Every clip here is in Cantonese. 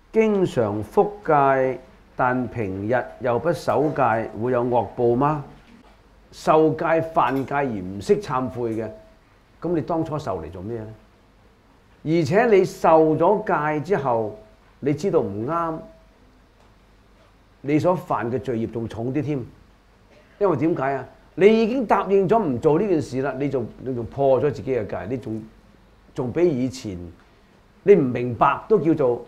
經常復戒，但平日又不守戒，會有惡報嗎？受戒犯戒而唔識懺悔嘅，咁你當初受嚟做咩呢？而且你受咗戒之後，你知道唔啱，你所犯嘅罪業仲重啲添。因為點解啊？你已經答應咗唔做呢件事啦，你仲破咗自己嘅戒，你仲比以前你唔明白都叫做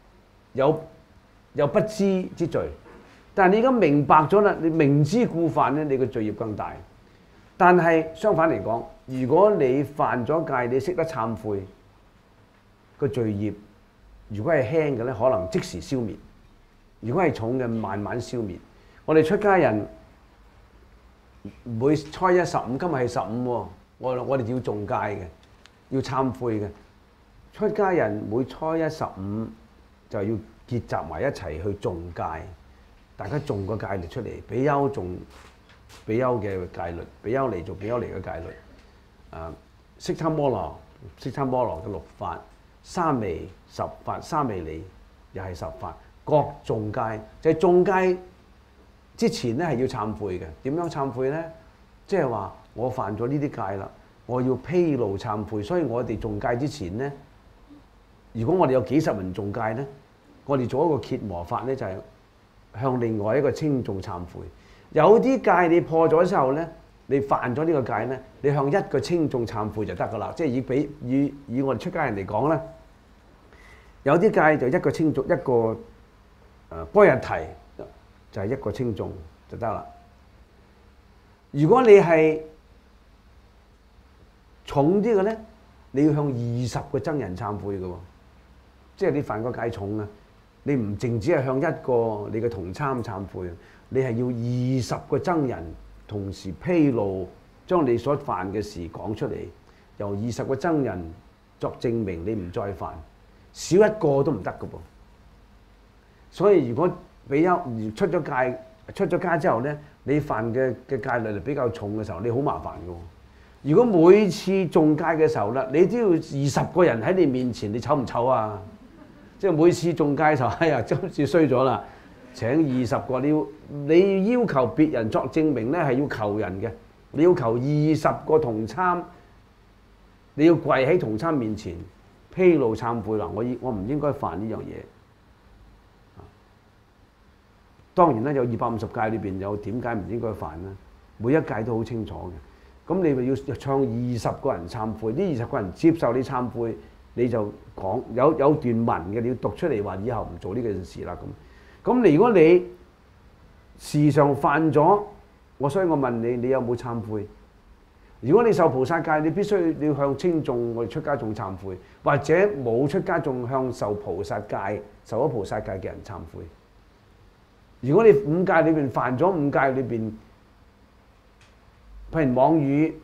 有不知之罪。但係你而家明白咗啦，你明知故犯咧，你嘅罪業更大。但係相反嚟講，如果你犯咗戒，你識得懺悔，個罪業如果係輕嘅咧，可能即時消滅；如果係重嘅，慢慢消滅。我哋出家人每初一十五，今日係15喎，我哋要誦戒嘅，要懺悔嘅。出家人每初一15就要結集埋一齊去誦戒，大家誦個戒律出嚟，比丘誦比丘嘅戒律，比丘尼做比丘尼嘅戒律。悉檀摩羅嘅6法，沙彌10法，沙彌尼又係10法，各誦戒。就係誦戒之前咧係要懺悔嘅。點樣懺悔咧？即係話我犯咗呢啲戒啦，我要披露懺悔。所以我哋誦戒之前咧，如果我哋有幾十人誦戒咧，我哋做一個羯磨法咧，就係向另外一個稱頌懺悔。有啲戒你破咗之後咧，你犯咗呢個戒咧，你向一個稱頌懺悔就得噶啦。即係以我哋出家人嚟講咧，有啲戒就一個稱頌，一個般若提就係一個稱頌就得啦。如果你係重啲嘅咧，你要向20個僧人懺悔嘅喎，即係你犯個戒重啊！你唔淨止係向一個你嘅同參懺悔，你係要20個僧人同時披露，將你所犯嘅事講出嚟，由20個僧人作證明你唔再犯，少一個都唔得嘅噃。所以如果比丘出咗戒之後咧，你犯嘅戒律比較重嘅時候，你好麻煩嘅喎。如果每次誦戒嘅時候啦，你都要20個人喺你面前，你醜唔醜啊？即係每次誦戒嘅時候，哎呀，今次衰咗啦！請20個，你要求別人作證明咧，係要求人嘅。你要求20個同參，你要跪喺同參面前披露懺悔啦！我唔應該犯呢樣嘢。當然啦，有250戒裏邊有點解唔應該犯啦，每一戒都好清楚嘅。咁你咪要唱20個人懺悔，呢20個人接受你懺悔，你就講有段文嘅，你要讀出嚟話以後唔做呢件事啦咁。咁如果你時常犯咗，所以我問你，你有冇懺悔？如果你受菩薩戒，你必須你要向稱頌我哋出家眾懺悔，或者冇出家眾向受菩薩戒、受咗菩薩戒嘅人懺悔。如果你5戒裏邊犯咗5戒裏邊，譬如妄語，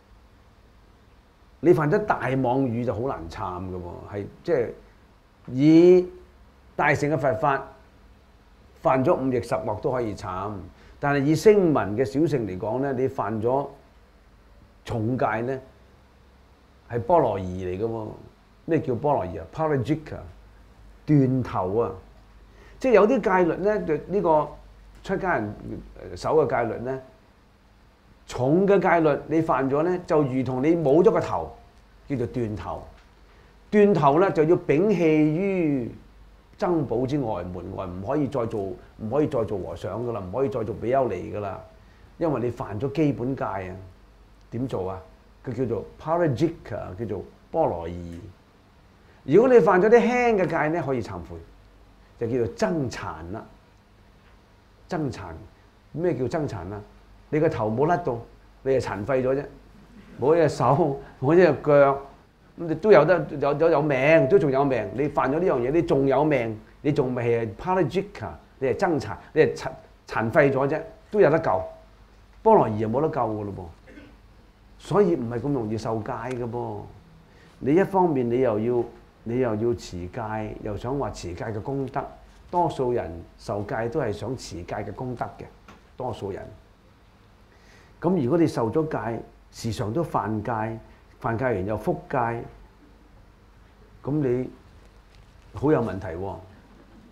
你犯咗大妄語就好難懺嘅喎，係即係以大乘嘅佛法犯咗5逆10惡都可以懺，但係以聲聞嘅小乘嚟講咧，你犯咗重戒咧係波羅夷嚟嘅喎。咩叫波羅夷啊？Parajika 斷頭啊！即係有啲戒律咧，就呢個出家人守嘅戒律咧，重嘅戒律你犯咗咧，就如同你冇咗個頭，叫做斷頭。斷頭咧就要摒棄於僧寶之外，門外唔可以再做和尚噶啦，唔可以再做比丘尼噶啦，因為你犯咗基本戒啊。點做啊？佢叫做 Parajika， 叫做波羅夷。如果你犯咗啲輕嘅戒咧，可以懺悔。就叫做僧殘啦，僧殘。咩叫僧殘啊？你個頭冇甩到，你係殘廢咗啫，冇一隻手，冇一隻腳，咁你都有命，都仲有命。你犯咗呢樣嘢，你仲有命，你仲未係 Parajika， 你係僧殘，你係殘廢咗啫，都有得救。波羅夷又冇得救噶咯噃，所以唔係咁容易受戒噶噃。你一方面你又要持戒，又想話持戒嘅功德，多數人受戒都係想持戒嘅功德嘅，多數人。咁如果你受咗戒，時常都犯戒，犯戒完又復戒，咁你好有問題喎。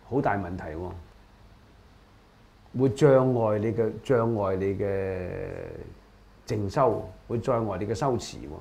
好大問題喎，會障礙你嘅靜修，會障礙你嘅修持喎。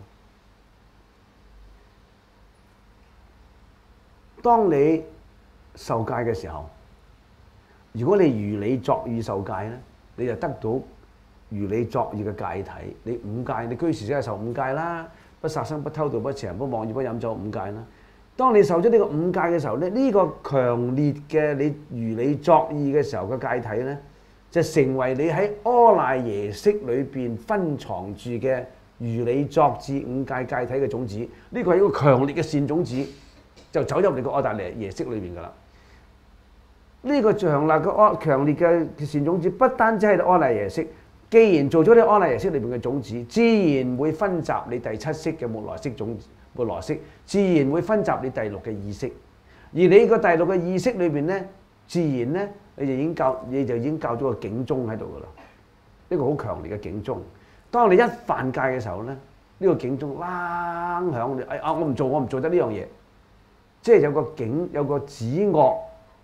當你受戒嘅時候，如果你如理作意受戒咧，你就得到如理作意嘅戒體。你五戒，你居士即係受五戒啦，不殺生、不偷盜、不邪淫、不妄語、不飲酒五戒啦。當你受咗呢個五戒嘅時候咧，呢個強烈嘅你如理作意嘅時候嘅戒體咧，就成為你喺阿賴耶識裏邊分藏住嘅如理作智五戒戒體嘅種子。呢個係一個強烈嘅善種子，就走入你個阿賴耶識裏邊噶啦。呢個強烈嘅善種子，不單止係阿賴耶識，既然做咗啲阿賴耶識裏邊嘅種子，自然會分集你第七識嘅末來識種子。末來識自然會分集你第六嘅意識，而你個第六嘅意識裏邊咧，自然咧你就已經教咗個警鐘喺度噶啦，一個好強烈嘅警鐘。當你一犯戒嘅時候咧，呢個警鐘啷響，你我唔做得呢樣嘢，即係有個止惡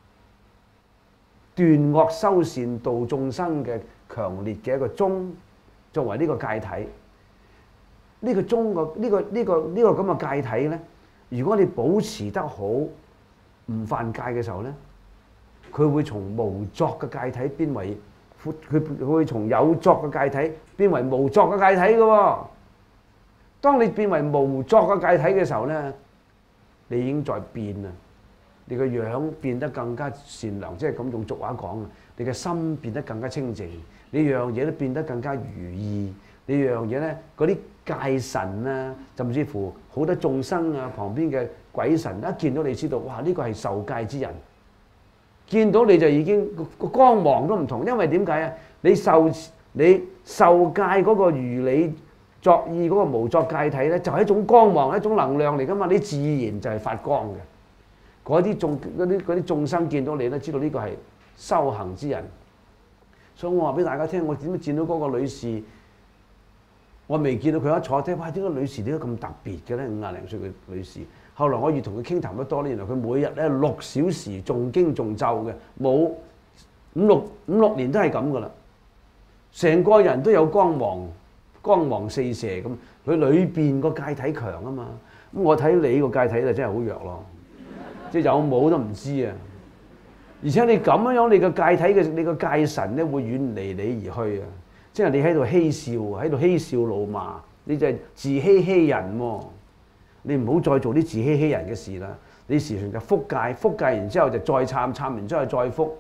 斷惡修善度眾生嘅強烈嘅一個鐘，作為呢個戒體。呢個鐘咁嘅戒體咧，如果你保持得好，唔犯戒嘅時候咧，佢會從無作嘅戒體變為佢會從有作嘅戒體變為無作嘅戒體嘅喎。當你變為無作嘅戒體嘅時候咧，你已經在變啦。你個樣變得更加善良，即係咁用俗話講，你嘅心變得更加清淨，你樣嘢都變得更加如意。你樣嘢咧，嗰啲戒神啊，甚至乎好多眾生啊，旁邊嘅鬼神一見到你知道，哇！呢個係受戒之人，見到你就已經個光芒都唔同，因為點解啊？你受戒嗰個如理作意嗰個無作戒體咧，就係一種光芒，一種能量嚟噶嘛，你自然就係發光嘅。嗰啲眾生見到你咧，知道呢個係修行之人。所以我話俾大家聽，我點樣見到嗰個女士？我未見到佢一坐低，哇！點解女士點解咁特別嘅咧？50零歲嘅女士，後來我越同佢傾談得多咧，原來佢每日咧6小時誦經誦咒嘅，冇五六年都係咁噶啦，成個人都有光芒四射咁。佢裏邊個戒體強啊嘛，咁我睇你個戒體就真係好弱咯，即係有冇都唔知啊！而且你咁樣，你個戒體嘅你個戒神咧會遠離你而去啊！即係你喺度嬉笑怒罵，你就係自欺欺人喎。你唔好再做啲自欺欺人嘅事啦。你時常就覆戒，覆戒然之後就再懺，懺完之後再覆。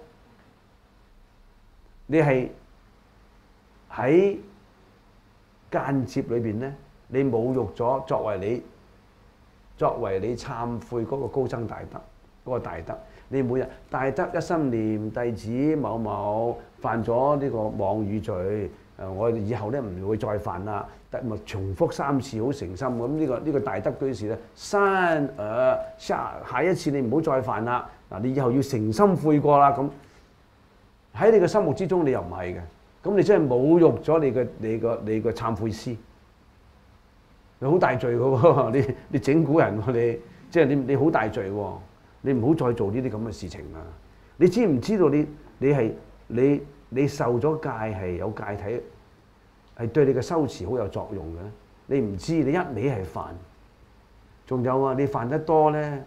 你係喺間接裏邊咧，你侮辱咗作為你懺悔嗰個高僧大德嗰個大德。你每日大德一心念弟子某某犯咗呢個妄語罪，我以後咧唔會再犯啦。咪重複3次好誠心咁，呢個大德居士咧，下一次你唔好再犯啦。嗱，你以後要誠心悔過啦。咁喺你嘅心目之中，你又唔係嘅，咁你真係侮辱咗你個懺悔師，你好大罪嘅喎。你整蠱人喎，你即係你好大罪喎。你唔好再做呢啲咁嘅事情啦！你知唔知道你受咗戒係有戒體，係對你嘅修持好有作用嘅？你唔知，你一味係犯。仲有啊，你犯得多咧，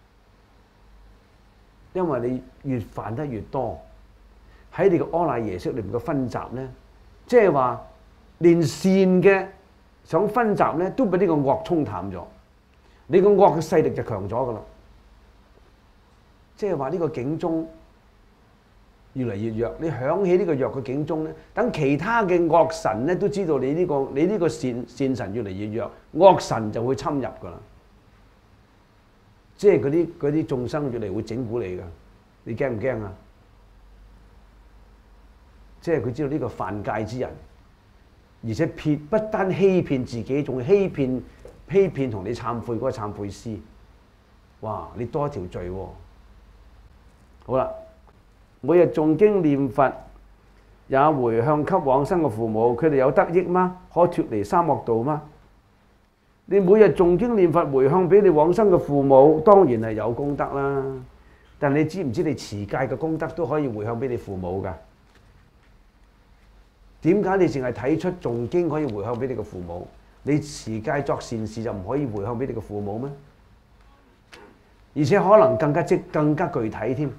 因為你越犯得越多，喺你個阿賴耶識裏面嘅分集咧，即係話連善嘅想分集咧，都俾呢個惡沖淡咗，你個惡嘅勢力就強咗噶啦。即係話呢個警鐘越嚟越弱，你響起呢個弱嘅警鐘咧，等其他嘅惡神咧都知道你呢個善神越嚟越弱，惡神就會侵入噶啦。即係嗰啲眾生越嚟會整蠱你噶，你驚唔驚啊？即係佢知道呢個犯戒之人，而且不單欺騙自己，仲欺騙同你懺悔嗰個懺悔師。哇！你多一條罪喎。好啦，每日誦經念佛，也回向給往生嘅父母，佢哋有得益嗎？可脫離三惡道嗎？你每日誦經念佛回向俾你往生嘅父母，當然係有功德啦。 但你知唔知你持戒嘅功德都可以回向俾你父母㗎？點解你淨係睇出誦經可以回向俾你嘅父母，你持戒作善事就唔可以回向俾你嘅父母咩？而且可能更加具體添。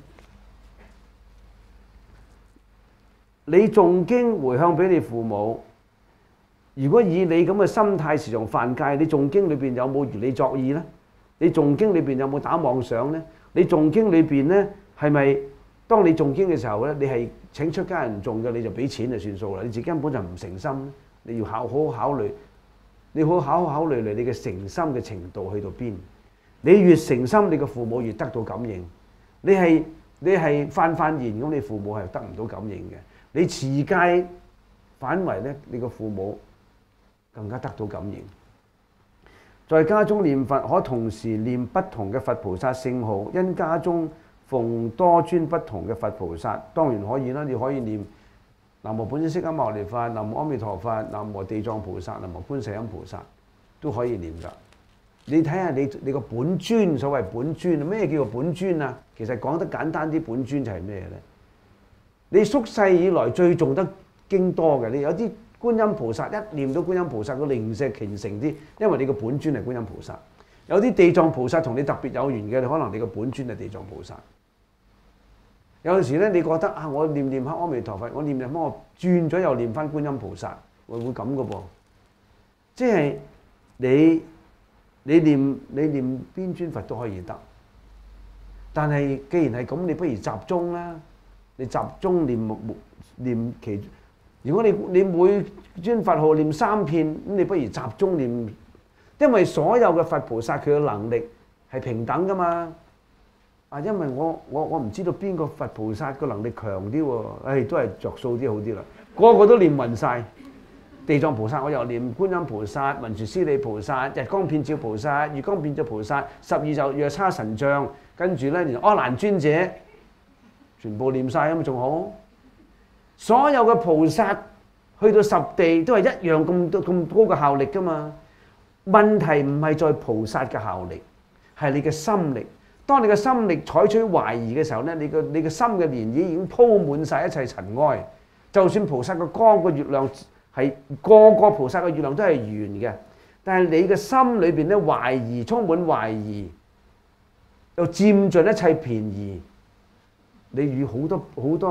你誦經回向俾你父母，如果以你咁嘅心態時常犯戒，你誦經裏邊有冇如理作意呢？你誦經裏邊有冇打妄想呢？你誦經裏邊呢，係咪當你誦經嘅時候呢，你係請出家人誦嘅，你就俾錢就算數啦？你自己根本就唔誠心，你要好好考慮，你好好考慮你嘅誠心嘅程度去到邊？你越誠心，你嘅父母越得到感應。你係泛言咁，你父母係得唔到感應嘅。你持戒反為咧，你個父母更加得到感應。在家中念佛，可同時念不同嘅佛菩薩聖號，因家中奉多尊不同嘅佛菩薩，當然可以啦。你可以念南無本師釋迦牟尼佛、南無阿彌陀佛、南無地藏菩薩、南無觀世音菩薩，都可以念㗎。你睇下你個本尊，所謂本尊，咩叫做本尊啊？其實講得簡單啲，本尊就係咩咧？你宿世以來最誦得經多嘅，你有啲觀音菩薩一念到觀音菩薩個靈石虔誠啲，因為你個本尊係觀音菩薩。有啲地藏菩薩同你特別有緣嘅，可能你個本尊係地藏菩薩。有陣時咧，你覺得啊，我念下阿彌陀佛，我念乜我轉咗又念翻觀音菩薩，會咁嘅噃。即係你念邊尊佛都可以得，但係既然係咁，你不如集中啦。你集中念其，如果你每尊佛號念3遍，咁你不如集中念，因為所有嘅佛菩薩佢嘅能力係平等噶嘛。啊，因為我唔知道邊個佛菩薩個能力強啲喎，都係着數啲好啲啦。個個都念暈晒。地藏菩薩我又念，觀音菩薩、文殊師利菩薩、日光遍照菩薩、月光遍照菩薩、12就藥叉神將，跟住咧連阿難尊者。全部念晒咁仲好，所有嘅菩薩去到十地都係一樣咁高嘅效力噶嘛。問題唔係在菩薩嘅效力，係你嘅心力。當你嘅心力採取懷疑嘅時候咧，你嘅心嘅漣漪已經鋪滿晒一切塵埃。就算菩薩嘅光個月亮係個菩薩嘅月亮都係圓嘅，但係你嘅心裏邊咧懷疑，充滿懷疑，又佔盡一切便宜。你與好多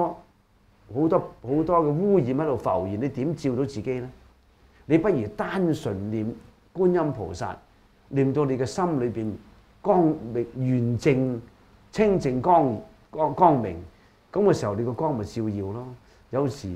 嘅污染喺度浮現，你點照到自己呢？你不如單純念觀音菩薩，念到你嘅心裏邊光明圓淨、清淨光明，咁嘅時候你個光咪照耀咯。有時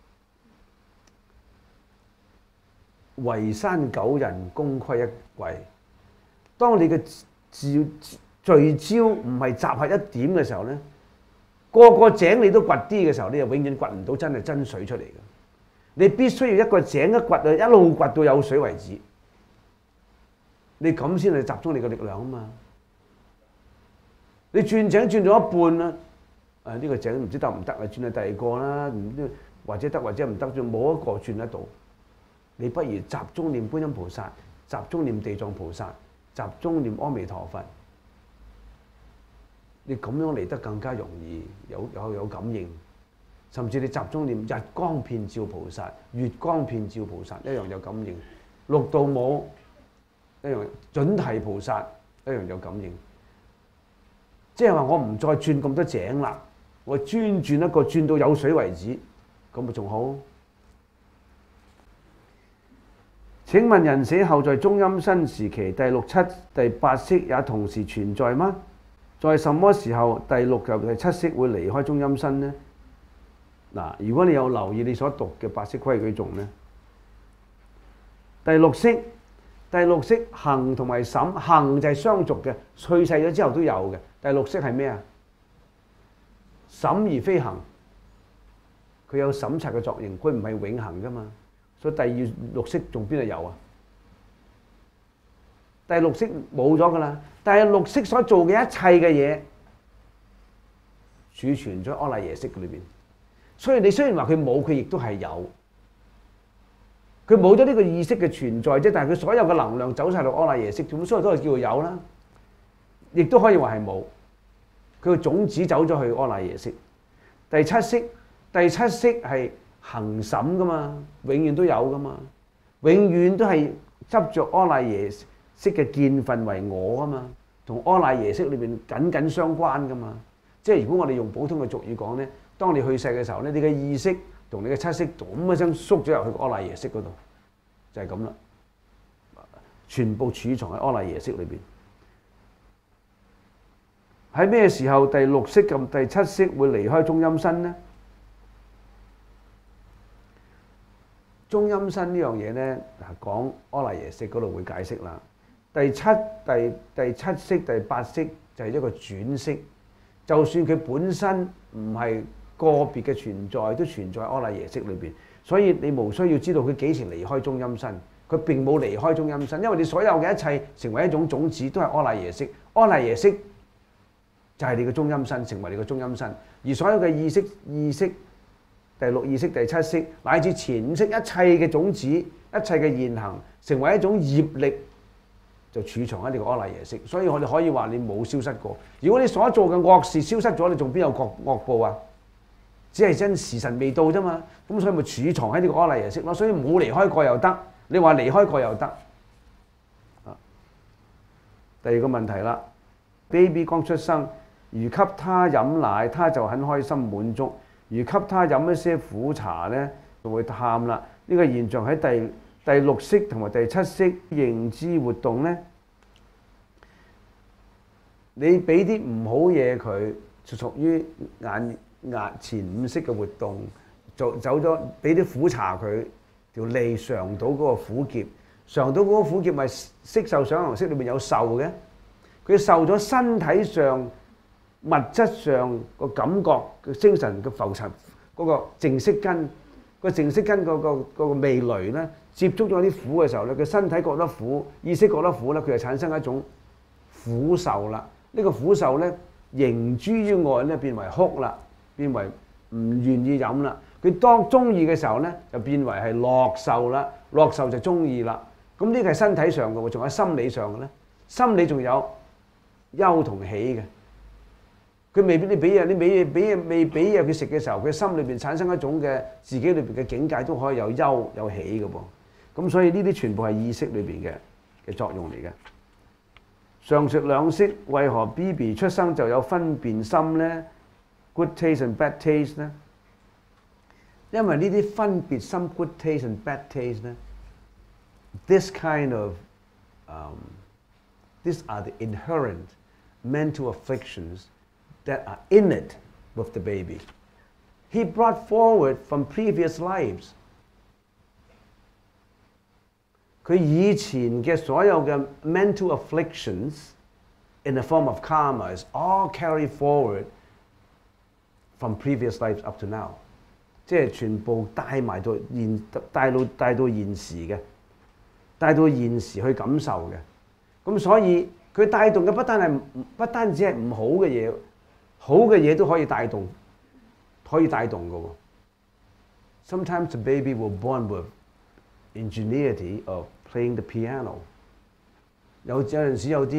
圍山9人，功虧一簣。當你嘅聚焦唔係集合一點嘅時候咧，個井你都掘啲嘅時候，你就永遠掘唔到真水出嚟嘅。你必須要一個井一掘一路掘到有水為止，你咁先係集中你嘅力量啊嘛。你轉井轉咗一半啦，呢個井唔知得唔得啊？轉去第二個啦，或者得或者唔得，仲冇一個轉得到。你不如集中念觀音菩薩，集中念地藏菩薩，集中念阿彌陀佛。你咁樣嚟得更加容易有感應，甚至你集中念日光遍照菩薩、月光遍照菩薩，一樣有感應。六度母一樣，準提菩薩一樣有感應。即係話我唔再轉咁多井啦，我專轉一個轉到有水為止，咁咪仲好？請問人死後在中陰身時期，第六七、第八識也同時存在嗎？在什麼時候第六及第七識會離開中陰身呢？嗱，如果你有留意你所讀嘅八識規矩頌呢，第六識行同埋審，行就係相續嘅，去世咗之後都有嘅。第六識係咩啊？審而非行，佢有審查嘅作用，佢唔係永恆噶嘛。所以第六識仲邊度有啊？第六識冇咗噶啦，但係六識所做嘅一切嘅嘢儲存咗阿賴耶識嘅裏邊。所以你雖然話佢冇，佢亦都係有。佢冇咗呢個意識嘅存在啫，但係佢所有嘅能量走晒到阿賴耶識，咁所以都係叫做有啦。亦都可以話係冇。 佢個種子走咗去阿賴耶識。第七識係恆審噶嘛，永遠都有噶嘛，永遠都係執着阿賴耶識嘅見分為我啊嘛，同阿賴耶識裏邊緊緊相關噶嘛。即係如果我哋用普通嘅俗語講咧，當你去世嘅時候咧，你嘅意識同你嘅七識咁一聲縮咗入去阿賴耶識嗰度，就係咁啦。全部儲藏喺阿賴耶識裏邊。喺咩時候第六識及第七識會離開中陰身呢？中陰身呢樣嘢呢，講阿賴耶識嗰度會解釋啦。第七識、第八識就係一個轉識，就算佢本身唔係個別嘅存在，都存在阿賴耶識裏邊。所以你無需要知道佢幾時離開中陰身，佢並冇離開中陰身，因為你所有嘅一切成為一種種子，都係阿賴耶識。阿賴耶識就係你嘅中陰身，成為你嘅中陰身。而所有嘅意識、第六意識、第七識，乃至前五識，一切嘅種子、一切嘅現行，成為一種業力，就儲藏喺你個阿賴耶識。所以我哋可以話你冇消失過。如果你所做嘅惡事消失咗，你仲邊有惡報啊？只係真時辰未到啫嘛。咁所以咪儲藏喺呢個阿賴耶識咯。所以冇離開過又得，你話離開過又得。第二個問題啦 ，baby 剛出生，如給他飲奶，他就很開心滿足；如給他飲一些苦茶呢，就會喊啦。呢個現象喺第六識同埋第七識認知活動呢，你俾啲唔好嘢佢，就屬於前五識嘅活動，走咗俾啲苦茶佢，條脷嘗到嗰個苦澀，嘗到嗰個苦澀咪色受想行識裏面有受嘅，佢受咗身體上物質上個感覺嘅精神嘅浮塵嗰個淨色根，個淨色根嗰個味蕾咧，接觸咗啲苦嘅時候咧，佢身體覺得苦，意識覺得苦咧，佢就產生一種苦受啦。呢個苦受咧，形諸於外咧，變為哭啦，變為唔願意飲啦。佢當中意嘅時候咧，就變為係樂受啦，樂受就中意啦。咁呢個係身體上嘅喎，仲有心理上嘅咧。心理仲有憂同喜嘅。佢未必你俾嘢，你未俾嘢佢食嘅時候，佢心裏邊產生一種嘅自己裏邊嘅境界都可以有憂有喜嘅噃。咁所以呢啲全部係意識裏邊嘅作用嚟嘅。上述兩識為何 BB 出生就有分辨心呢？ Good taste and bad taste 呢？因為呢啲分別心 good taste and bad taste 呢 ，this kind of these are the inherent mental afflictions that are in it with the baby. He brought forward from previous lives. 佢以前嘅所有嘅 mental afflictions in the form of karma is all carried forward from previous lives up to now. 即係全部帶埋到帶到現時嘅，帶到現時去感受嘅。咁所以佢帶動嘅不單止係唔好嘅嘢，好嘅嘢都可以帶動嘅喎。Sometimes the baby will born with ingenuity of playing the piano。有陣時有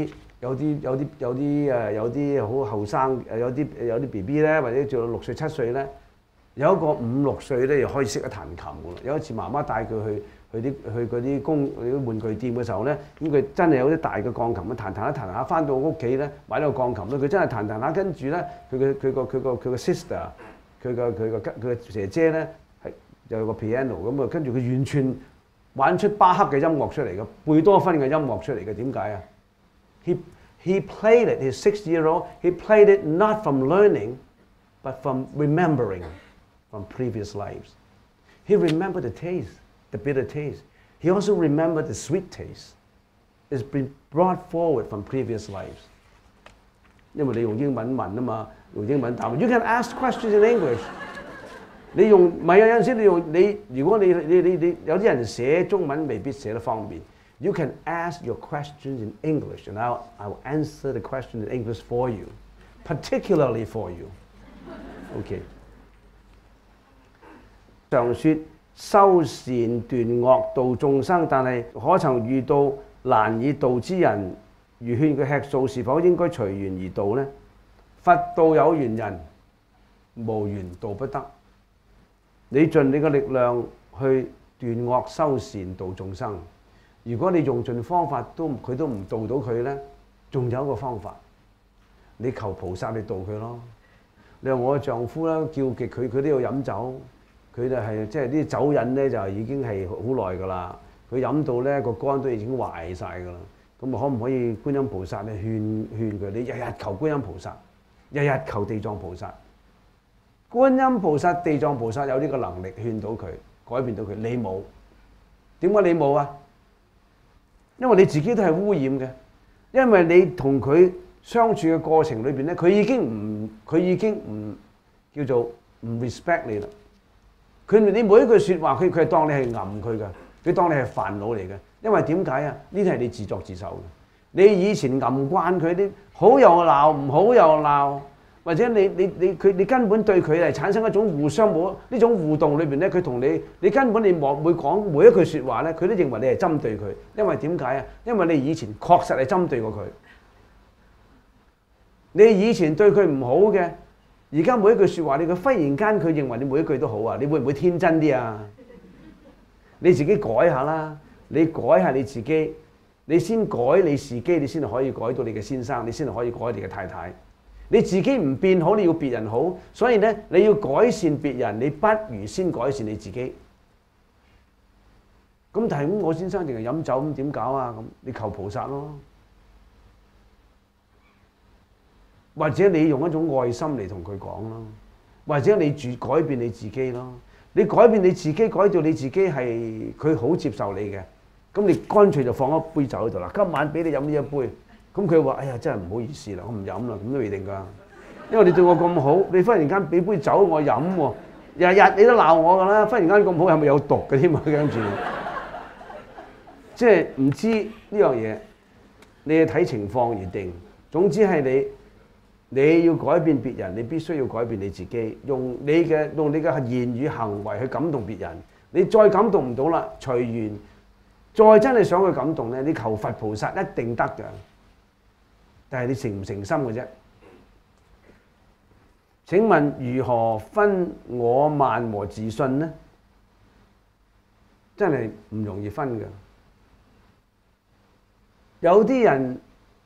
啲好後生有啲 BB 咧，或者做到6歲7歲咧，有一個5、6歲咧又可以識得彈琴㗎啦。有一次媽媽帶佢去嗰啲玩具店嘅時候咧，咁佢真係有啲大嘅鋼琴啊，彈下，翻到屋企咧買咗個鋼琴咧，佢真係彈下，跟住咧佢個 sister， 佢個姐姐咧係有個 piano 咁啊，跟住佢完全玩出巴赫嘅音樂出嚟嘅，貝多芬嘅音樂出嚟嘅。點解啊？ He played it. He's 6-year-old. He played it not from learning, but from remembering from previous lives. He remembered the taste, the bitter taste. He also remembered the sweet taste. It's been brought forward from previous lives. 因為你用英文問啊嘛，用英文答。You can ask questions in English. 你用唔係有陣時如果你有啲人寫中文未必寫得方便。You can ask your questions in English, and I will answer the question in English for you, particularly for you. OK. 常說修善斷惡度眾生，但係可曾遇到難以度之人，如勸佢吃素，是否應該隨緣而度呢？ 佛道有緣人，無緣道不得。你盡你嘅力量去斷惡修善度眾生。如果你用盡方法佢都唔度到佢呢，仲有一個方法，你求菩薩去度佢咯。你話我嘅丈夫啦，叫極佢都要飲酒，佢就係即係啲酒癮呢，就已經係好耐㗎啦。佢飲到呢個肝都已經壞晒㗎啦。咁啊，可唔可以觀音菩薩咧勸佢？你日日求觀音菩薩，日日求地藏菩薩。觀音菩薩、地藏菩薩有呢個能力勸到佢，改變到佢。你冇，點解你冇啊？因為你自己都係污染嘅，因為你同佢相處嘅過程裏邊咧，佢已經唔叫做唔 respect 你啦。你每一句説話，佢係當你係揞佢㗎，佢當你係煩惱嚟嘅。因為點解啊？呢啲係你自作自受嘅。你以前揞慣佢啲好又鬧，唔好又鬧，或者你根本對佢係產生一種互相冇呢種互動裏邊咧，佢同你根本你每講每一句説話咧，佢都認為你係針對佢。因為點解啊？因為你以前確實係針對過佢。你以前對佢唔好嘅，而家每一句説話，你佢忽然間佢認為你每一句都好啊！你會唔會天真啲啊？你自己改下啦，你改下你自己，你先改你自己，你先可以改到你嘅先生，你先可以改你嘅太太。你自己唔變好，你要別人好，所以咧你要改善別人，你不如先改善你自己。咁但係我先生淨係飲酒，咁點搞啊？咁你求菩薩咯。或者你用一種愛心嚟同佢講咯，或者你改變你自己咯。你改變你自己，改到你自己係佢好接受你嘅，咁你乾脆就放一杯酒喺度啦。今晚俾你飲呢一杯，咁佢話：哎呀，真係唔好意思啦，我唔飲啦，咁都未定㗎。因為你對我咁好，你忽然間俾杯酒我飲喎，日日你都鬧我㗎啦。忽然間咁好，係咪有毒嘅添啊？跟住，即係唔知呢樣嘢，你係睇情況而定。總之係你要改變別人，你必須要改變你自己，用你嘅言語行為去感動別人。你再感動唔到啦，隨緣。再真係想去感動咧，你求佛菩薩一定得㗎。但係你誠唔誠心嘅啫？請問如何分我慢和自信呢？真係唔容易分㗎。有啲人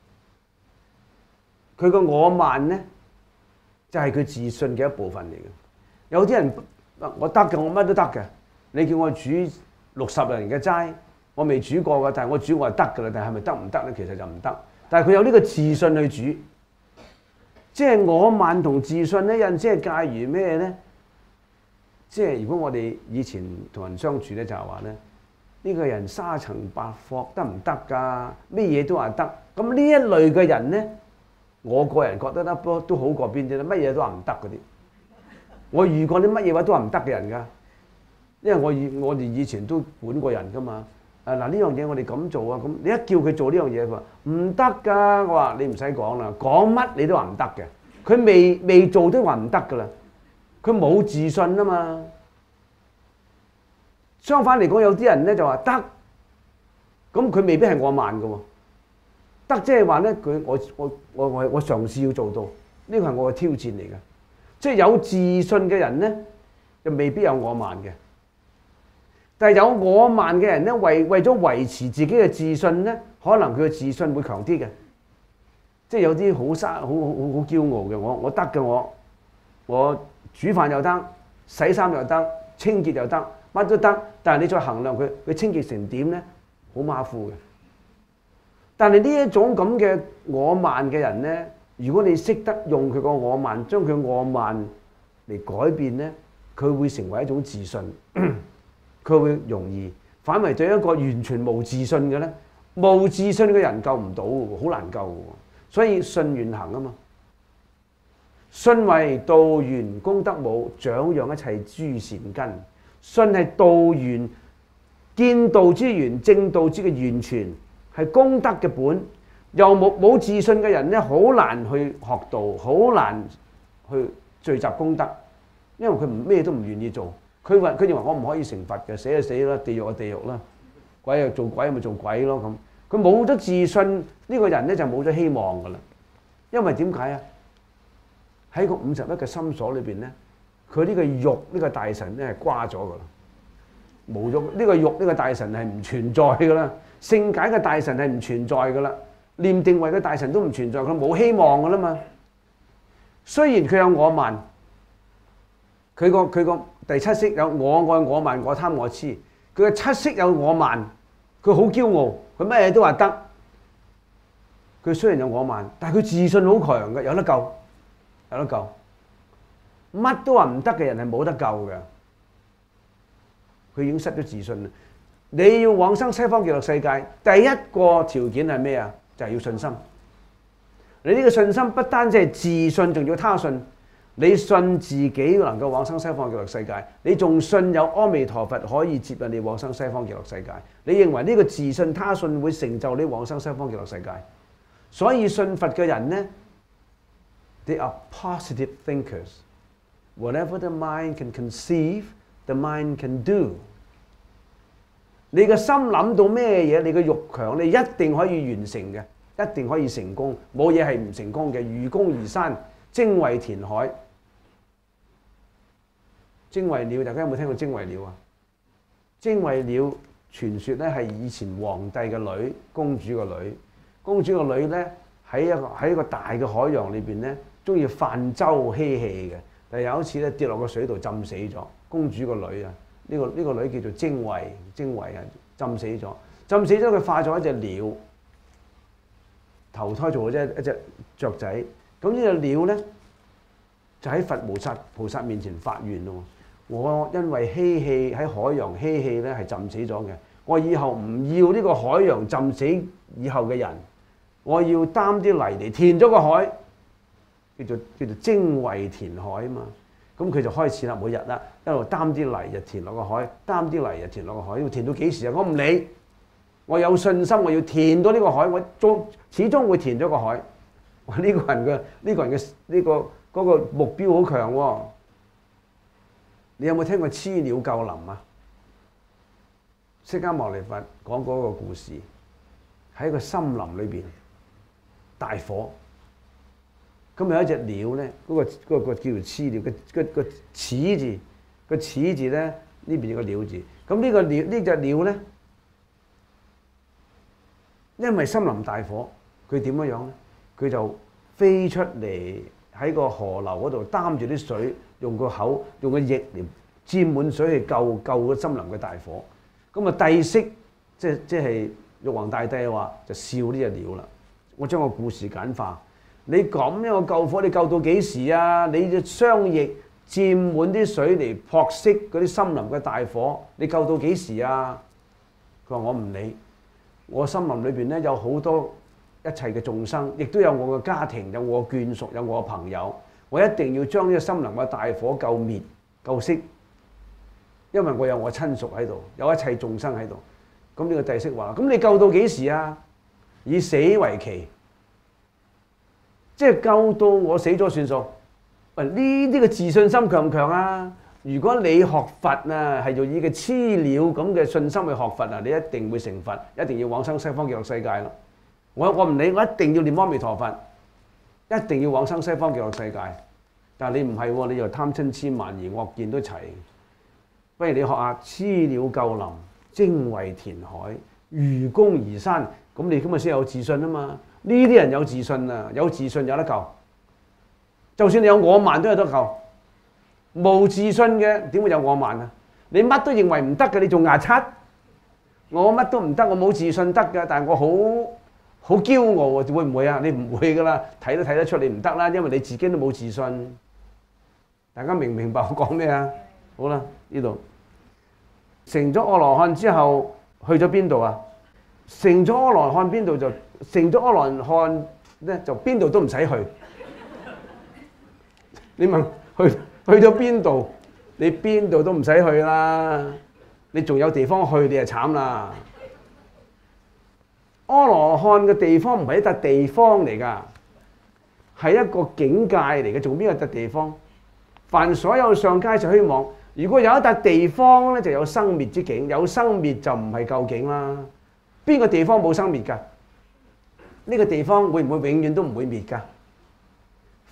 佢個我慢呢，就係佢自信嘅一部分嚟嘅。有啲人我得嘅，我乜都得嘅。你叫我煮60人嘅齋，我未煮過㗎，但係我煮我係得㗎啦。但係咪得唔得呢？其實就唔得。但係佢有呢個自信去煮，即係我慢同自信呢，有陣時係介於咩呢？即係如果我哋以前同人相處呢，就係話呢，呢個人沙塵白霍得唔得㗎？咩嘢都話得。咁呢一類嘅人呢，我個人覺得咧都好過邊啲咧？乜嘢都話唔得嗰啲。我遇過啲乜嘢話都話唔得嘅人㗎，因為我哋以前都管過人㗎嘛。嗱，呢樣嘢我哋咁做啊，咁你一叫佢做呢樣嘢，佢話唔得㗎。我話你唔使講啦，講乜你都話唔得嘅。佢未做都話唔得㗎啦，佢冇自信啊嘛。相反嚟講，有啲人咧就話得，咁佢未必係我慢㗎喎。得即係話咧，我嘗試要做到，呢個係我嘅挑戰嚟嘅。即係有自信嘅人咧，就未必有我慢嘅。但係有我慢嘅人咧，為咗維持自己嘅自信咧，可能佢嘅自信會強啲嘅。即係有啲好驕傲嘅，我得嘅，我煮飯又得，洗衫又得，清潔又得，乜都得。但係你再衡量佢清潔成點咧，好馬虎嘅。但係呢一種咁嘅我慢嘅人咧，如果你識得用佢個我慢，將佢我慢嚟改變咧，佢會成為一種自信。佢會容易，反為對一個完全冇自信嘅咧，冇自信嘅人救唔到嘅，好難救嘅。所以信願行啊嘛，信為道源功德母，長養一切諸善根。信係道源，見道之源，正道之嘅源泉，係功德嘅本。又冇自信嘅人咧，好難去學道，好難去聚集功德，因為佢咩都唔願意做。佢認為我唔可以成佛嘅，死就死啦，地獄就地獄啦，鬼就做鬼咪做鬼咯咁。佢冇咗自信，呢個人咧就冇咗希望噶啦。因為點解啊？ 喺個51嘅心所裏邊咧，佢呢個欲呢個大神咧係瓜咗噶啦，無欲呢個欲呢個大神係唔存在噶啦，聖解嘅大神係唔存在噶啦，念定慧嘅大神都唔存在，佢冇希望噶啦嘛。雖然佢有我慢，佢個第七識有我愛我慢我貪我痴，佢嘅七識有我慢，佢好驕傲，佢乜嘢都話得。佢雖然有我慢，但係佢自信好強嘅，有得救，有得救。乜都話唔得嘅人係冇得救嘅，佢已經失咗自信啦。你要往生西方極樂世界，第一個條件係咩啊？就係要信心。你呢個信心不單止係自信，仲要他信。你信自己能夠往生西方極樂世界，你仲信有阿彌陀佛可以接引你往生西方極樂世界。你認為呢個自信他信會成就你往生西方極樂世界？所以信佛嘅人呢 ，they are positive thinkers. Whatever the mind can conceive, the mind can do. 你嘅心諗到咩嘢，你嘅欲強，你一定可以完成嘅，一定可以成功，冇嘢係唔成功嘅。愚公移山，精衛填海。精衛鳥，大家有冇聽過精衛鳥啊？精衛鳥傳說咧係以前皇帝嘅女，公主個女。公主個女咧喺一個大嘅海洋裏邊咧，中意泛舟嬉戲嘅。但係有一次咧跌落個水度浸死咗。公主個女啊，呢個女叫做精衛，精衛啊浸死咗。浸死咗佢化咗一隻鳥，投胎做咗一隻雀仔。咁呢隻鳥咧就喺佛菩薩面前發願咯。我因為嬉戲喺海洋嬉戲咧係浸死咗嘅，我以後唔要呢個海洋浸死以後嘅人，我要擔啲泥嚟填咗個海，叫做精衛填海啊嘛。咁佢就開始啦，每日啦一路擔啲泥就填落個海，擔啲泥就填落個海，要填到幾時啊？我唔理，我有信心，我要填到呢個海，我始終會填咗個海。哇！呢個人嘅嗰個目標好強喎。你有冇聽過雌鳥救林啊？釋迦牟尼佛講嗰個故事，喺個森林裏邊大火，咁有一隻鳥咧，嗰個叫做雌鳥，個始字，個始字咧呢邊有個鳥字，咁呢個鳥呢隻鳥咧，因為森林大火，佢點樣樣咧？佢就飛出嚟喺個河流嗰度擔住啲水。用個口，用個翼嚟沾滿水去救個森林嘅大火。咁啊，帝釋即係玉皇大帝話就笑呢隻鳥啦。我將個故事簡化，你咁樣嘅救火，你救到幾時啊？你隻雙翼沾滿啲水嚟撲熄嗰啲森林嘅大火，你救到幾時啊？佢話我唔理，我森林裏邊咧有好多一切嘅眾生，亦都有我嘅家庭，有我嘅眷屬，有我嘅朋友。我一定要將呢個森林嘅大火救滅、救熄，因為我有我親屬喺度，有一切眾生喺度。咁呢個帝釋話：咁你救到幾時啊？以死為期，即係救到我死咗算數。喂，呢啲嘅自信心強唔強啊？如果你學佛啊，係用以個雌鳥咁嘅信心去學佛啊，你一定會成佛，一定要往生西方極樂世界咯。我唔理，我一定要念阿彌陀佛。一定要往生西方極樂世界，但係你唔係喎，你又貪嗔痴慢疑惡見都齊。不如你學下雌鳥救林，精衛填海，愚公移山，咁你咁咪先有自信啊嘛？呢啲人有自信啊，有自信有得救。就算你有我慢都有得救，無自信嘅點會有我慢啊？你乜都認為唔得嘅，你仲牙刷？我乜都唔得，我冇自信得嘅，但係我好驕傲喎，會唔會啊？你唔會噶啦，睇都睇得出你唔得啦，因為你自己都冇自信。大家明唔明白我講咩啊？好啦，呢度成咗阿羅漢之後，去咗邊度啊？成咗阿羅漢邊度就成咗阿羅漢咧，就邊度都唔使去。你問去咗邊度？你邊度都唔使去啦。你仲有地方去，你就慘啦。阿羅漢嘅地方唔係一笪地方嚟㗎，係一個境界嚟嘅。做邊一笪地方？凡所有相皆是虛妄。如果有一笪地方咧，就有生滅之境。有生滅就唔係究竟啦。邊個地方冇生滅㗎？呢個地方會唔會永遠都唔會滅㗎？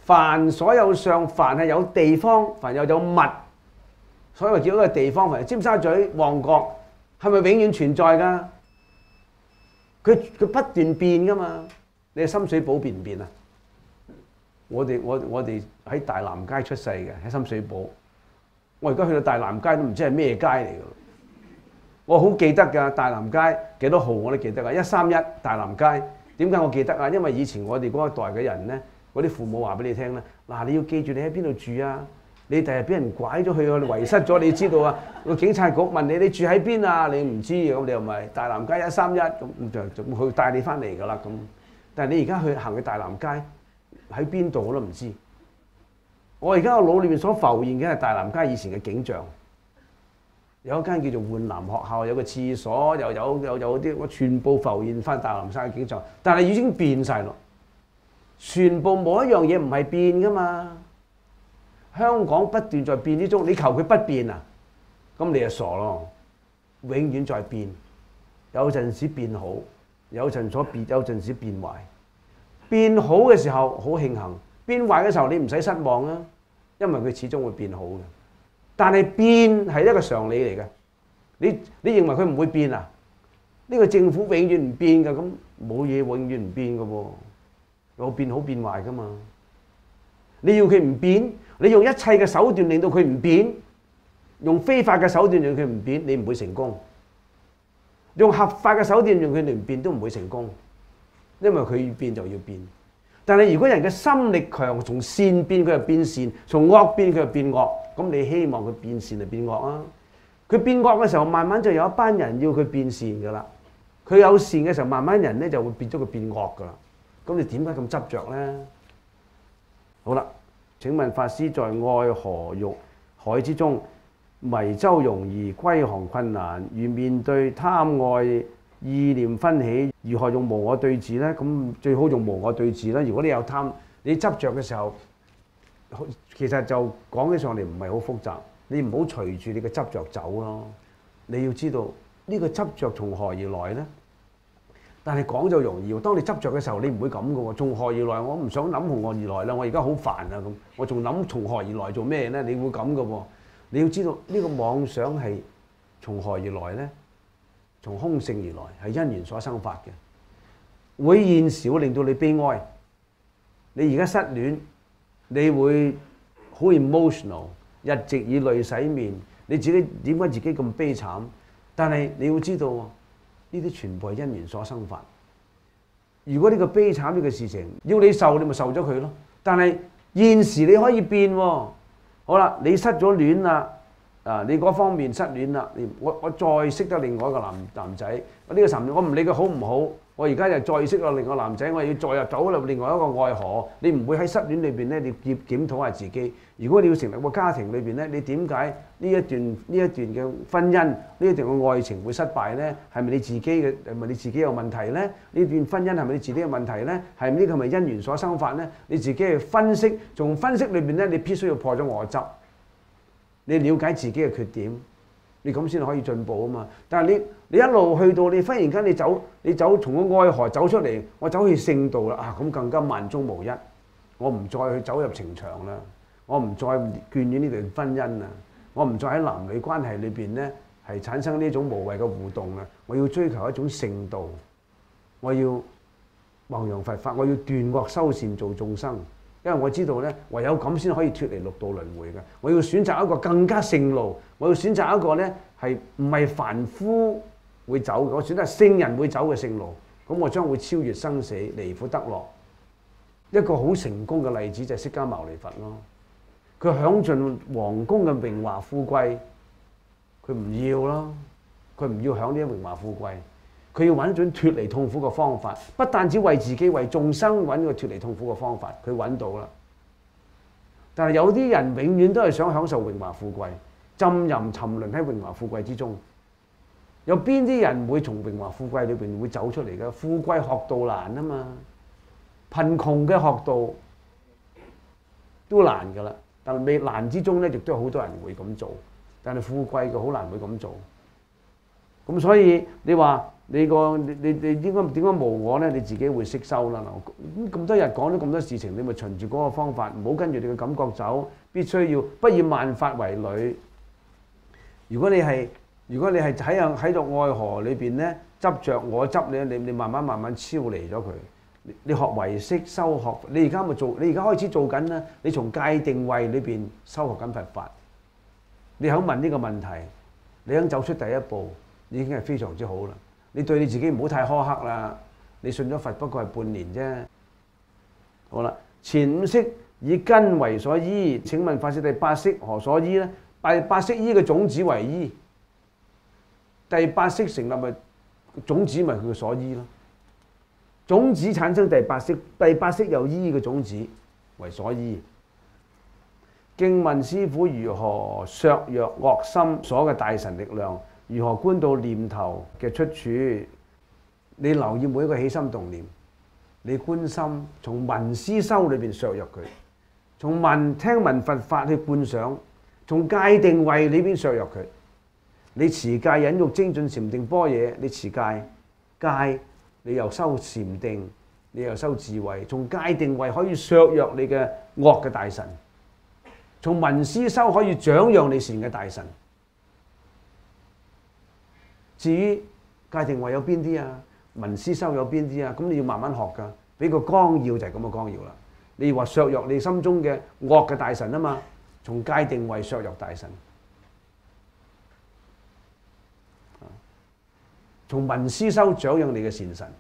凡所有相，凡係有地方，凡又有物，所以話叫一個地方。凡係尖沙咀、旺角，係咪永遠存在㗎？佢不斷變㗎嘛。你係深水埗變唔變啊？我哋喺大南街出世嘅，喺深水埗。我而家去到大南街都唔知係咩街嚟㗎。我好記得㗎，大南街幾多號我都記得㗎，131大南街。點解我記得啊？因為以前我哋嗰一代嘅人咧，嗰啲父母話俾你聽咧，嗱，你要記住你喺邊度住啊！你第日俾人拐咗去，遺失咗，你知道啊？個警察局問你住喺邊啊？你唔知咁你又咪大南街131咁就佢帶你翻嚟㗎啦咁。但係你而家行去大南街喺邊度我都唔知。我而家個腦裏面所浮現嘅係大南街以前嘅景象。有一間叫做煥南學校，有個廁所，又有啲，我全部浮現翻大南山嘅景象，但係已經變晒咯。全部冇一樣嘢唔係變噶嘛。香港不斷在變之中，你求佢不變啊，咁你就傻咯。永遠在變，有陣時變好，有陣時變壞。變好嘅時候好慶幸，變壞嘅時候你唔使失望啊，因為佢始終會變好嘅。但係變係一個常理嚟嘅，你認為佢唔會變啊？呢個政府永遠唔變㗎，咁冇嘢永遠唔變㗎喎，有變好變壞㗎嘛。你要佢唔變，你用一切嘅手段令到佢唔變，用非法嘅手段令佢唔變，你唔會成功；用合法嘅手段令佢哋唔變都唔會成功，因為佢要變就要變。但係如果人嘅心力強，從善變佢就變善，從惡變佢就變惡。咁你希望佢變善定變惡啊？佢變惡嘅時候，慢慢就有一班人要佢變善㗎啦。佢有善嘅時候，慢慢人咧就會變咗佢變惡㗎啦。咁你點解咁執着咧？好啦，請問法師在愛河欲海之中，迷舟容易，歸航困難。如面對貪愛意念紛起，如何用無我對治咧？咁最好用無我對治啦。如果你有貪，你執着嘅時候，其實就講起上嚟唔係好複雜。你唔好隨住你嘅執着走咯。你要知道呢個執着從何而來咧？但係講就容易。當你執着嘅時候，你唔會咁嘅喎。從何而來？我唔想諗從何而來啦。我而家好煩啊咁。我仲諗從何而來做咩咧？你會咁嘅喎。你要知道呢個妄想係從何而來咧？從空性而來，係因緣所生發嘅。會現時會令到你悲哀。你而家失戀，你會好 emotional， 日夕以淚洗面。你自己點解自己咁悲慘？但係你要知道，呢啲全部係因緣所生發。如果呢個悲慘呢個事情要你受，你咪受咗佢咯。但係現時你可以變喎。好啦，你失咗戀啦。你嗰方面失戀啦，我再識得另外一個男仔，呢個男我唔理佢好唔好，我而家又再識咗另外一個男仔，我又要再入走入另外一個愛河。你唔會喺失戀裏邊咧，你要檢討下自己。如果你要成立個家庭裏邊咧，你點解呢一段嘅婚姻，呢一段嘅愛情會失敗咧？係咪你自己嘅？係咪你自己有問題咧？呢段婚姻係咪你自己嘅問題咧？係咪呢個係咪因緣所生發咧？你自己去分析，從分析裏邊咧，你必須要破咗我執。你了解自己嘅缺點，你咁先可以進步啊嘛！但係你一路去到你忽然間你走從個愛河走出嚟，我走去聖道啦咁更加萬中無一。我唔再去走入情場啦，我唔再眷戀呢段婚姻啦，我唔再喺男女關係裏邊咧係產生呢種無謂嘅互動啦。我要追求一種聖道，我要弘揚佛法，我要斷惡修善做眾生。因為我知道咧，唯有咁先可以脫離六道輪迴嘅。我要選擇一個更加聖路，我要選擇一個咧係唔係凡夫會走嘅，我選擇聖人會走嘅聖路。咁我將會超越生死，離苦得樂。一個好成功嘅例子就係釋迦牟尼佛咯。佢享盡皇宮嘅榮華富貴，佢唔要咯，佢唔要享呢啲榮華富貴。佢要揾一種脫離痛苦嘅方法，不但只為自己，為眾生揾個脫離痛苦嘅方法，佢揾到啦。但係有啲人永遠都係想享受榮華富貴，浸淫沉淪喺榮華富貴之中。有邊啲人會從榮華富貴裏邊會走出嚟嘅？富貴學道難啊嘛，貧窮嘅學道都難㗎啦。但係未難之中咧，亦都有好多人會咁做。但係富貴嘅好難會咁做。咁所以你話你應該點解無我咧？你自己會識收啦。咁多日講咗咁多事情，你咪循住嗰個方法，唔好跟住你嘅感覺走。必須要不以萬法為侶。如果你係喺度愛河裏邊咧，執着我執你慢慢超離咗佢。你學唯識修學，你而家開始做緊啦。你從界定位裏邊修學緊佛法。你肯問呢個問題，你肯走出第一步，已經係非常之好啦。你對你自己唔好太苛刻啦。你信咗佛不過係半年啫。好啦，前五識以根為所依。請問法師第八識何所依呢？第八識依嘅種子為依。第八識成立咪種子咪佢嘅所依咯。種子產生第八識，第八識又依嘅種子為所依。經問師父如何削弱惡心所嘅大神力量？如何觀到念頭嘅出處？你留意每一個起心動念，你觀心，從聞思修裏邊削弱佢，從聽聞佛法去觀想，從界定位裏邊削弱佢。你持戒忍辱精進禪定般若，你持戒，你又修禪定，你又修智慧，從界定位可以削弱你嘅惡嘅大神，從聞思修可以長養你善嘅大神。至於界定位有邊啲啊？聞思修有邊啲啊？咁你要慢慢學㗎。俾個綱要就係咁嘅綱要啦。你話削弱你心中嘅惡嘅大神啊嘛，從界定位削弱大神，從聞思修長養你嘅善神。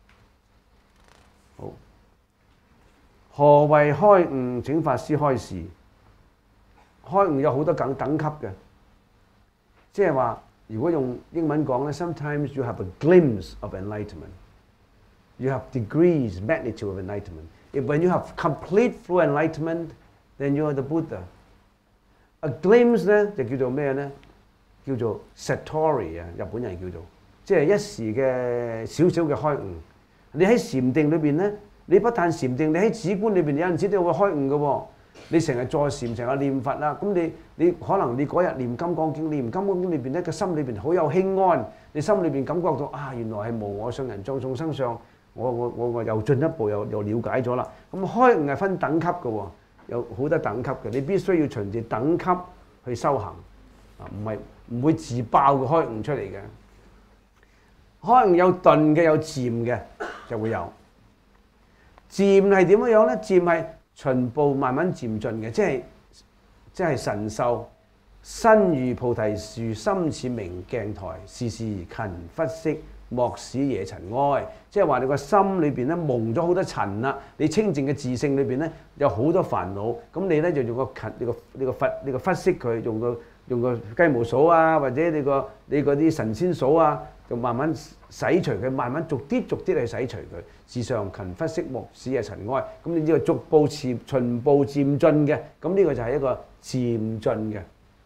好，何謂開悟？請法師開示。開悟有好多等級嘅，即係話。如果用英文講咧 ，sometimes you have a glimpse of enlightenment. You have degrees, magnitude of enlightenment. If when you have complete full enlightenment, then you are the Buddha. A glimpse 咧就叫做咩咧？叫做 satori 啊，日本人叫做，即係一時嘅少少嘅開悟。你喺禪定裏邊咧，你不但禪定，你喺止觀裏邊有陣時都會開悟嘅喎。你成日坐禪，成日念佛啦，咁你可能你嗰日念金剛經，念金剛經裏邊咧個心裏邊好有輕安，你心裏邊感覺到啊，原來係無我相、人相、眾生相，我又進一步又了解咗啦。咁開悟係分等級嘅喎，有好多等級嘅，你必須要循住等級去修行，啊，唔會自爆嘅開悟出嚟嘅。開悟有頓嘅，有漸嘅就會有。漸係點樣咧？漸係循步慢慢漸進嘅，即係神秀身如菩提樹，心似明鏡台，時時勤拂拭，莫使惹塵埃。即係話你個心裏邊咧蒙咗好多塵啦，你清淨嘅自性裏邊咧有好多煩惱，咁你咧就用個勤呢個拂拭佢，用個雞毛掃啊，或者你嗰啲神仙掃啊，就慢慢洗除佢，慢慢逐啲去洗除佢。時常勤拂拭，莫使惹塵埃。咁你呢個逐步循步漸進嘅，咁呢個就係一個漸進嘅。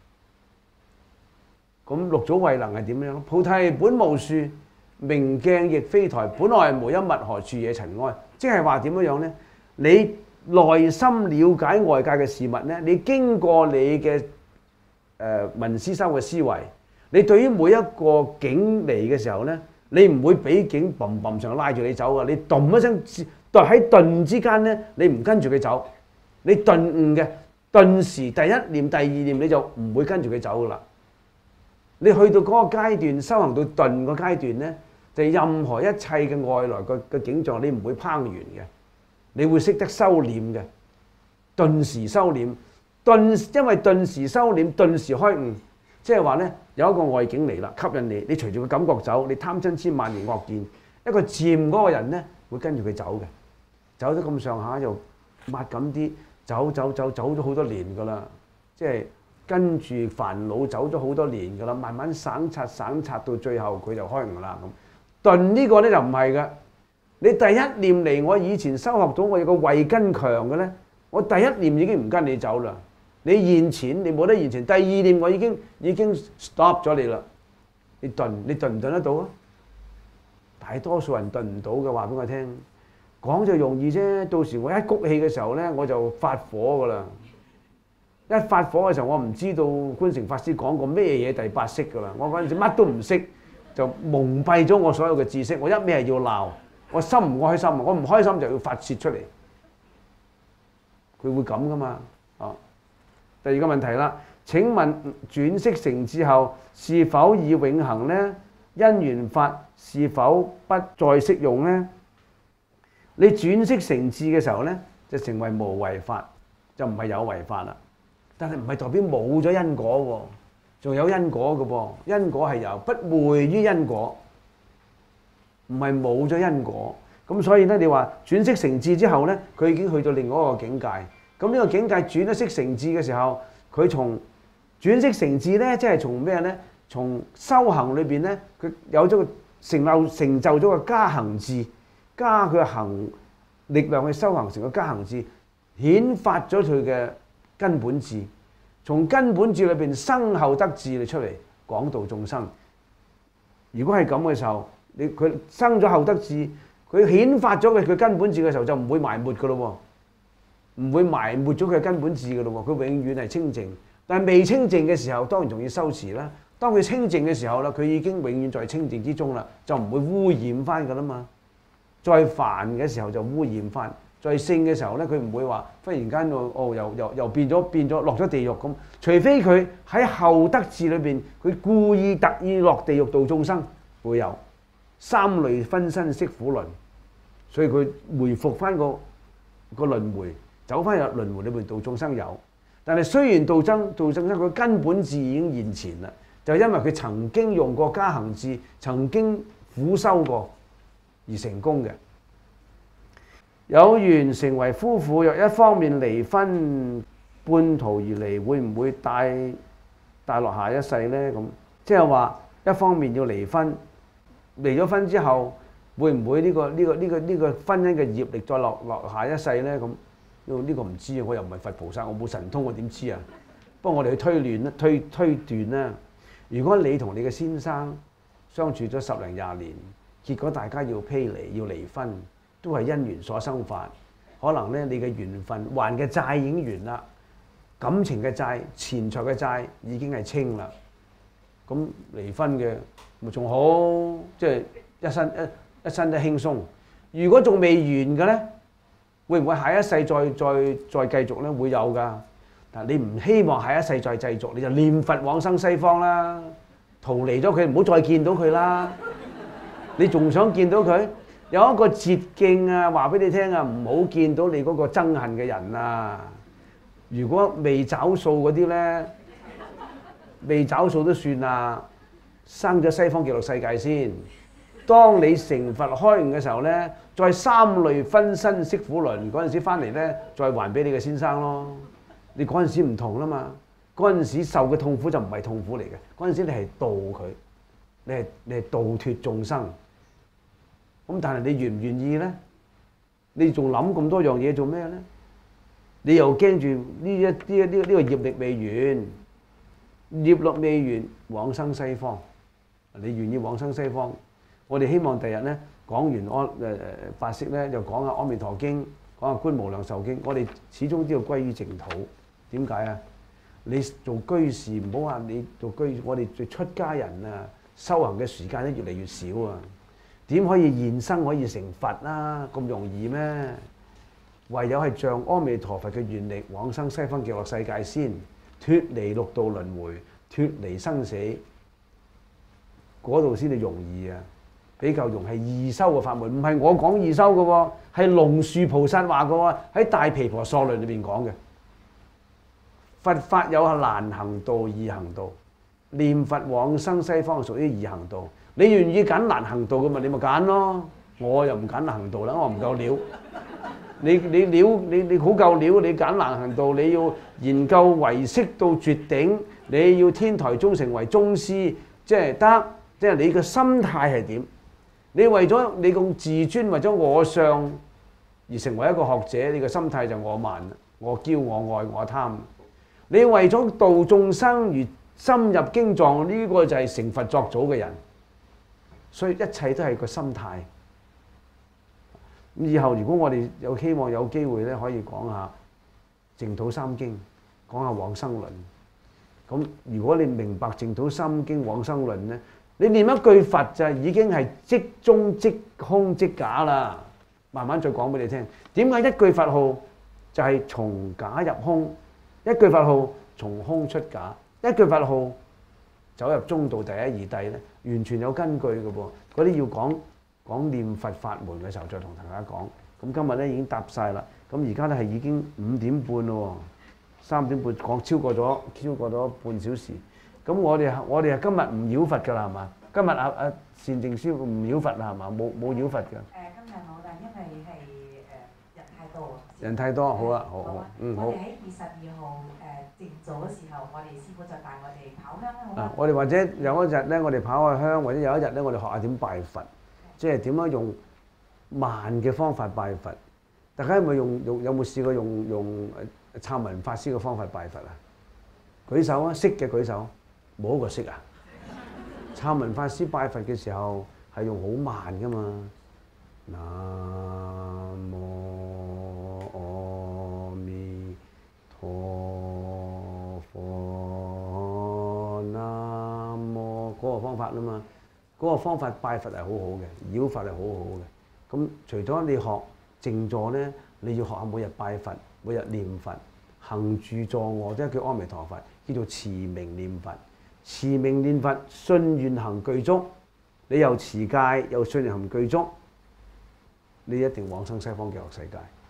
咁六祖慧能係點樣？菩提本無樹，明鏡亦非台，本來無一物，何處惹塵埃？即係話點樣咧？你內心了解外界嘅事物咧，你經過你嘅聞思修嘅思維，你對於每一個境嚟嘅時候咧，你唔會俾境砰砰上拉住你走啊！你咚一聲，喺頓之間咧，你唔跟住佢走，你頓悟嘅頓時第一念、第二念你就唔會跟住佢走噶啦。你去到嗰個階段，修行到頓個階段咧，就任何一切嘅外來嘅景象，你唔會攀緣嘅，你會識得收斂嘅，頓時收斂。因為頓時收斂，頓時開悟，即係話咧有一個外境嚟啦，吸引你，你隨住個感覺走，你貪嗔痴慢疑惡見，一個漸嗰個人咧會跟住佢走嘅，走咗咁上下又抹緊啲，走咗好多年噶啦，即係跟住煩惱走咗好多年噶啦，慢慢省察到最後佢就開悟啦咁。頓呢個咧就唔係嘅，你第一念嚟，我以前修學到我有個慧根強嘅咧，我第一念已經唔跟你走啦。你現前，你冇得現前。第二念我已經 stop 咗你啦。你頓唔頓得到啊？大多數人頓唔到嘅，話俾我聽。講就容易啫，到時我一谷氣嘅時候咧，我就發火噶啦。一發火嘅時候，我唔知道觀成法師講過咩嘢第八識噶啦。我嗰陣時乜都唔識， 就蒙蔽咗我所有嘅知識。我一味係要鬧，我心唔開心，我唔開心就要發泄出嚟。佢會咁噶嘛？哦，第二個問題啦。請問轉識成智後是否已永恆呢？因緣法是否不再適用呢？你轉識成智嘅時候呢，就成為無為法，就唔係有為法啦。但係唔係代表冇咗因果喎，仲有因果嘅噃。因果係由不會於因果，唔係冇咗因果。咁所以呢，你話轉識成智之後呢，佢已經去到另外一個境界。咁呢個境界轉咗識成智嘅時候，佢從轉識成智呢，即係從咩呢？從修行裏邊呢，佢有咗個成就咗個加行智，加佢嘅行力量去修行成個加行智，顯發咗佢嘅根本智。從根本智裏邊生後得智嚟出嚟廣度眾生。如果係咁嘅時候，佢生咗後得智，佢顯發咗佢根本智嘅時候，就唔會埋沒噶咯喎，唔會埋沒咗佢根本智噶咯喎，佢永遠係清淨。但係未清淨嘅時候，當然仲要修持啦。當佢清淨嘅時候啦，佢已經永遠在清淨之中啦，就唔會污染翻噶啦嘛。再煩嘅時候就污染翻，再聖嘅時候咧，佢唔會話忽然間又變咗落咗地獄咁。除非佢喺後得智裏邊，佢故意特意落地獄度眾生，會有三類分身息苦輪，所以佢回復翻個輪迴，走翻入輪迴裏邊度眾生有。但係雖然度眾生佢根本智已經現前啦，就因為佢曾經用過加行智，曾經苦修過而成功嘅。有緣成為夫婦，若一方面離婚，半途而離，會唔會帶落下一世呢？咁即係話一方面要離婚，離咗婚之後，會唔會呢個婚姻嘅業力再落下一世呢？咁呢個唔知啊，我又唔係佛菩薩，我冇神通，我點知啊？不過我哋去推斷啦。如果你同你嘅先生相處咗10零20年，結果大家要披離要離婚，都係因緣所生法。可能咧你嘅緣分還嘅債已經完啦，感情嘅債、錢財嘅債已經係清啦。咁離婚嘅咪仲好，即係一身都輕鬆。如果仲未完嘅咧，會唔會下一世再繼續咧？會有㗎。但你唔希望下一世再繼續，你就念佛往生西方啦，逃離咗佢，唔好再見到佢啦。你仲想見到佢？有一個捷徑啊，話俾你聽啊，唔好見到你嗰個憎恨嘅人啊。如果未找數嗰啲咧，未找數都算啦，生咗西方極樂世界先。當你成佛開悟嘅時候咧，再三類分身息苦輪嗰陣時翻嚟咧，再還俾你嘅先生咯。你嗰陣時唔同啦嘛，嗰陣時受嘅痛苦就唔係痛苦嚟嘅，嗰陣時你係度佢，你係度脫眾生。咁但係你願唔願意咧？你仲諗咁多樣嘢做咩咧？你又驚住呢個業力未完，業力未完往生西方。你願意往生西方？我哋希望第日咧講完法釋咧，又講下《阿彌陀經》，講下《觀無量壽經》。我哋始終都要歸於淨土。點解啊？你做居士唔好話你做居士，我哋做出家人啊，修行嘅時間咧越嚟越少啊。點可以現生可以成佛啊？咁容易咩？唯有係像阿彌陀佛嘅願力往生西方極樂世界先，脫離六道輪迴，脫離生死，嗰度先至容易啊！比較容係易修嘅法門，唔係我講易修嘅喎，係龍樹菩薩話嘅喎，喺《大毗婆娑論》裏邊講嘅。佛法有難行道、易行道，念佛往生西方屬於易行道。你願意揀難行道嘅嘛？你咪揀咯。我又唔揀難行道啦，我唔夠料。你好夠料，你揀難行道，你要研究唯識到絕頂，你要天台宗成為宗師，即係得。即係你嘅心態係點？你為咗你咁自尊，為咗我相而成為一個學者，你嘅心態就我慢、我驕、我愛、我貪。你為咗度眾生而深入經藏，呢個就係成佛作祖嘅人。所以一切都係個心態。咁以後如果我哋有希望有機會咧，可以講下淨土三經，講下往生論。咁如果你明白淨土三經往生論咧， 你念一句佛就已經係即中即空即假啦。慢慢再講俾你聽，點解一句佛號就係從假入空，一句佛號從空出假，一句佛號走入中道第一義諦咧，完全有根據嘅噃。嗰啲要講念佛法門嘅時候再同大家講。咁今日咧已經答晒啦，咁而家咧係已經5點半咯喎，3點半講超過咗半小時。咁我哋係今日唔繞佛㗎啦，係嘛？今日善淨師唔繞佛啦，係嘛？冇繞佛㗎。 今日冇，但因為係人太多啊。 人太多，好啊，好。 好。我哋喺22號靜坐嘅時候，我哋師傅就帶我哋跑香啦，好嘛？ 我哋或者有一日咧，我哋跑下香，或者有一日咧，我哋學下點拜佛，即係點樣用慢嘅方法拜佛。大家有冇試過用燦文法師嘅方法拜佛啊？舉手啊，識嘅舉手，冇一個識啊！燦文法師拜佛嘅時候係用好慢噶嘛。南無阿彌陀佛，南無嗰個方法啊嘛，嗰個方法拜佛係好好嘅，繞佛係好好嘅。咁除咗你學靜坐咧，你要學下每日拜佛，每日念佛，行住坐臥都係叫阿彌陀佛，叫做持名念佛。持名念佛，信願行具足。你又持戒又信願行具足，你一定往生西方極樂世界。